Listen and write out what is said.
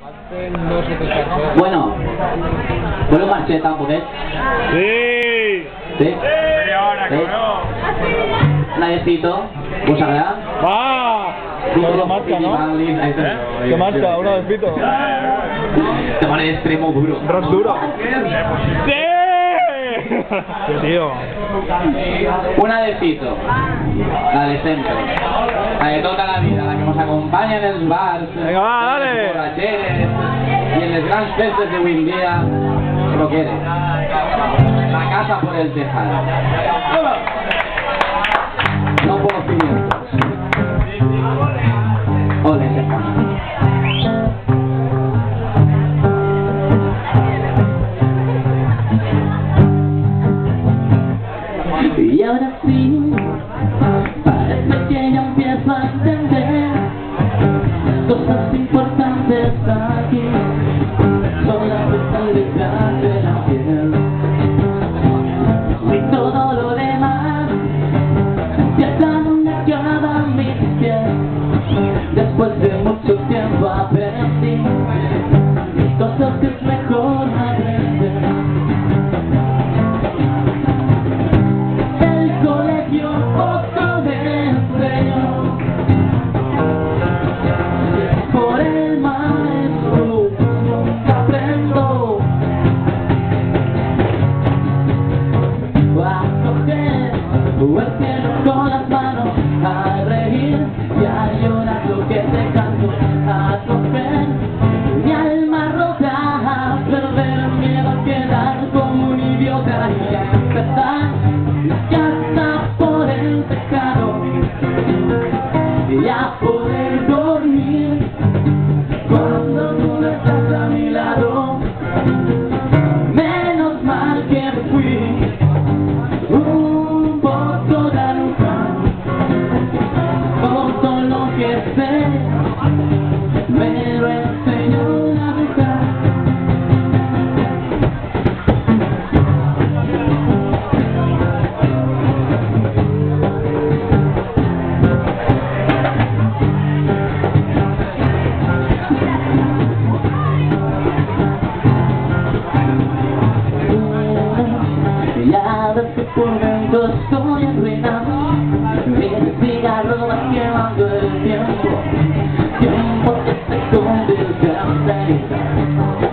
Bueno, ¿puedo marcheta un poquet? Sí. Sí. Media hora, Sí. cabrón. Nadecito, ¿vos agrada? ¡Ah! ¿Qué marcha, no? ¿Qué marcha? ¿Una de pito? Te pone extremo duro. Rock duro. ¡Sí! ¡Qué tío! Una de Fito, la de siempre, la de toda la vida, la que nos acompaña en els bars, Venga, va, dale. en les borratxeres y en les grans festes de hoy en día, lo que eres. La casa por el tejado. No por los cimientos. Ole, tejado. Y ahora sí, parece que ya empiezo a entender cosas importantes aquí, son las detalles de la piel y todo lo demás ya tan acaba mis pies. Después de mucho tiempo aprendí cosas que es mejor aprender. El cielo con las manos a reír y a llorar lo que te canto, a coger mi alma rota, a perder el miedo a quedar como un idiota y a empezar la casa por el tejado y a poder dormir cuando tú no estás a mi lado. Menos mal que fui un poco de lugar, todo lo que sé me lo enseñó una bruja. Ya ves que por dentro estoy arruinado, mi cigarro va quemando el tiempo que se convierte en ceniza.